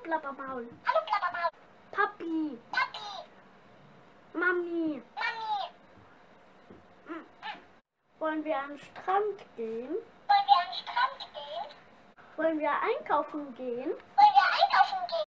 Blabbermaul. Hallo Blabbermaul. Papi. Papi. Mami. Mami. Wollen wir an den Strand gehen? Wollen wir an den Strand gehen? Wollen wir einkaufen gehen?